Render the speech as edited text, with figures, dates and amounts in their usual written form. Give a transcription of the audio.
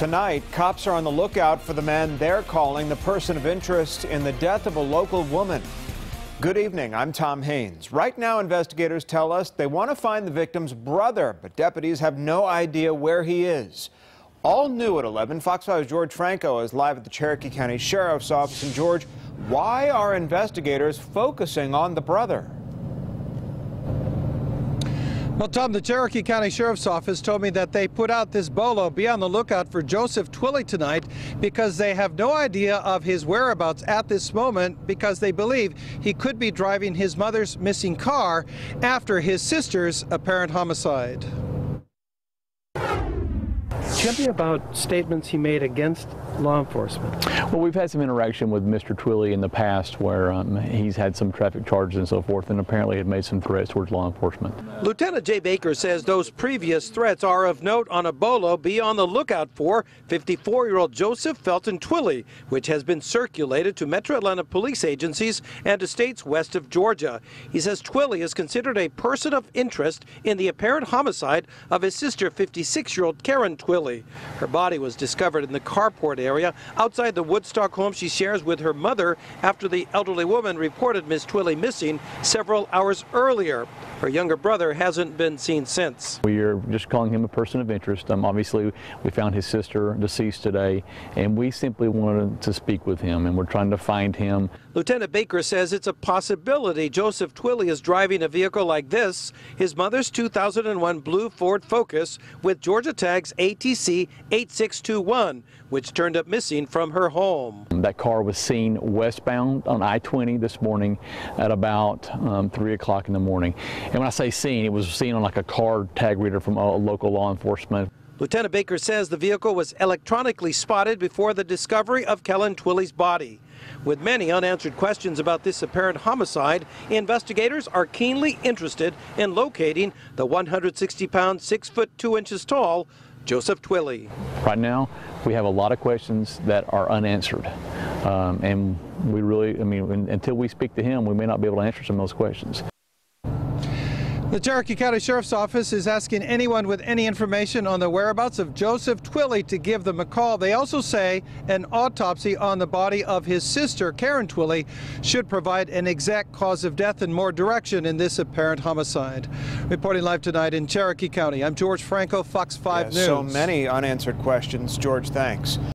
Tonight, cops are on the lookout for the man they're calling the person of interest in the death of a local woman. Good evening, I'm Tom Haynes. Right now, investigators tell us they want to find the victim's brother, but deputies have no idea where he is. All new at 11, Fox 5's George Franco is live at the Cherokee County Sheriff's Office. And George, why are investigators focusing on the brother? Well, Tom, the Cherokee County Sheriff's Office told me that they put out this bolo, be on the lookout for Joseph Twilley tonight, because they have no idea of his whereabouts at this moment, because they believe he could be driving his mother's missing car after his sister's apparent homicide. Tell me about statements he made against law enforcement. Well, we've had some interaction with Mr. Twilley in the past where he's had some traffic charges and so forth, and apparently had made some threats towards law enforcement. Lieutenant Jay Baker says those previous threats are of note on a bolo. Be on the lookout for 54-year-old Joseph Felton Twilley, which has been circulated to Metro Atlanta police agencies and to states west of Georgia. He says Twilley is considered a person of interest in the apparent homicide of his sister, 56-year-old Karen Twilley. Her body was discovered in the carport area outside the Woodstock home she shares with her mother after the elderly woman reported Ms. Twilley missing several hours earlier. Her younger brother hasn't been seen since. We are just calling him a person of interest. Obviously, we found his sister deceased today, and we simply wanted to speak with him, and we're trying to find him. Lieutenant Baker says it's a possibility Joseph Twilley is driving a vehicle like this, his mother's 2001 blue Ford Focus with Georgia tags ATC 8621, which turned up missing from her home. That car was seen westbound on I-20 this morning at about 3 o'clock in the morning. And when I say seen, it was seen on like a car tag reader from a local law enforcement. Lieutenant Baker says the vehicle was electronically spotted before the discovery of Kellen Twilley's body. With many unanswered questions about this apparent homicide, investigators are keenly interested in locating the 160-pound, 6 foot 2 inches tall Joseph Twilley. Right now, we have a lot of questions that are unanswered. And we really, until we speak to him, we may not be able to answer some of those questions. The Cherokee County Sheriff's Office is asking anyone with any information on the whereabouts of Joseph Twilley to give them a call. They also say an autopsy on the body of his sister, Karen Twilley, should provide an exact cause of death and more direction in this apparent homicide. Reporting live tonight in Cherokee County, I'm George Franco, Fox 5 News. So many unanswered questions. George, thanks.